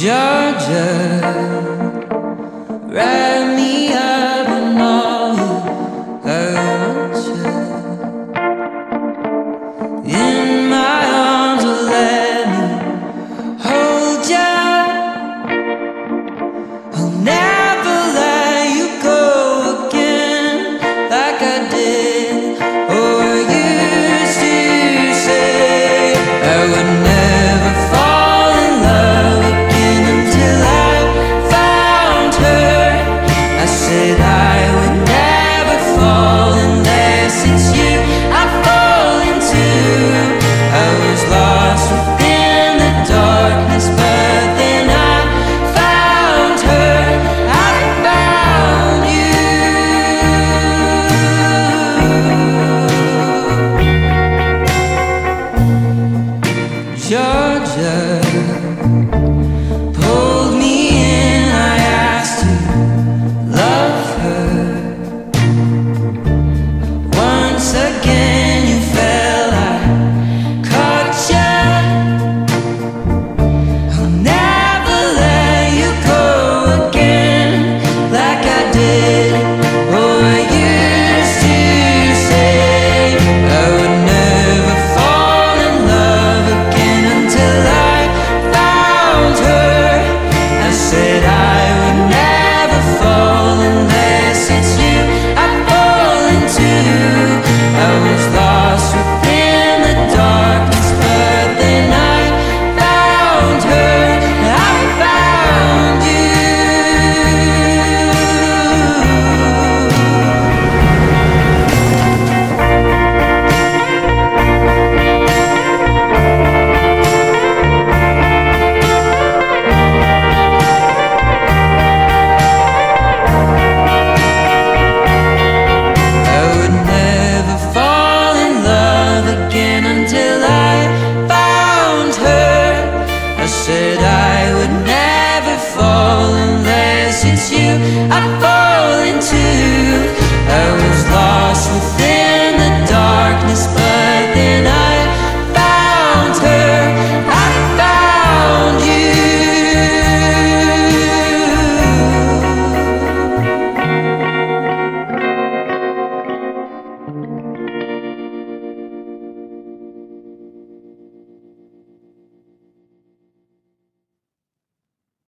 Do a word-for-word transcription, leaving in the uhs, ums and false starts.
Georgia, wrap me up in all you want you. In my arms, will let me hold ya. I'll never let you go again like I did or used to say. I would never fall in love again until I found her. I said I would never fall unless it's you I fall into. I was lost within the darkness, but then I found her. I found you, Georgia. Pulled me in, I asked to love her. Once again you fell, I caught ya. I'll never let you go again like I did